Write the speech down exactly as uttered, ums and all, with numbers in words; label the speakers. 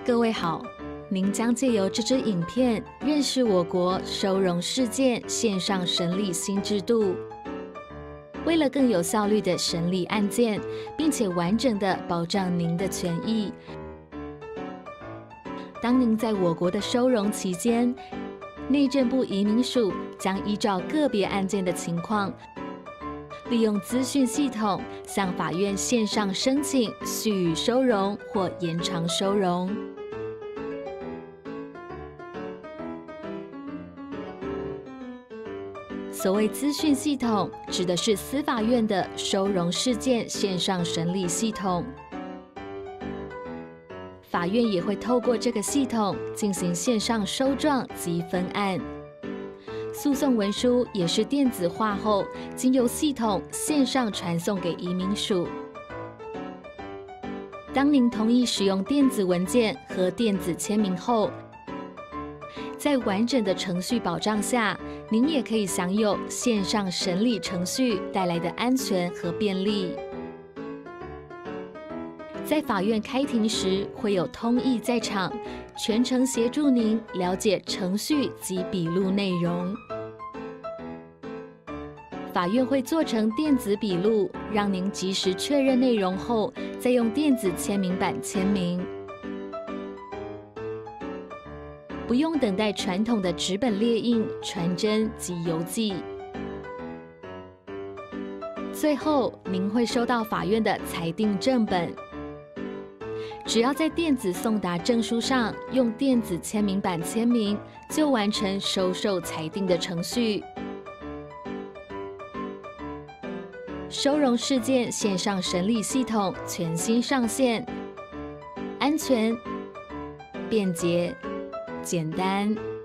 Speaker 1: 各位好，您将借由这支影片认识我国收容事件线上审理新制度。为了更有效率地审理案件，并且完整地保障您的权益，当您在我国的收容期间，内政部移民署将依照个别案件的情况，利用资讯系统向法院线上申请续予收容或延长收容。所谓资讯系统，指的是司法院的收容事件线上审理系统。法院也会透过这个系统进行线上收状及分案。诉讼文书也是电子化后，经由系统线上传送给移民署。当您同意使用电子文件和电子签名后，在完整的程序保障下，您也可以享有线上审理程序带来的安全和便利。在法院开庭时，会有通译在场，全程协助您了解程序及笔录内容。法院会做成电子笔录，让您及时确认内容后，再用电子签名板签名。不用等待传统的纸本列印、传真及邮寄。最后，您会收到法院的裁定正本。只要在电子送达证书上用电子签名板签名，就完成收受裁定的程序。收容事件线上审理系统全新上线，安全、便捷、简单。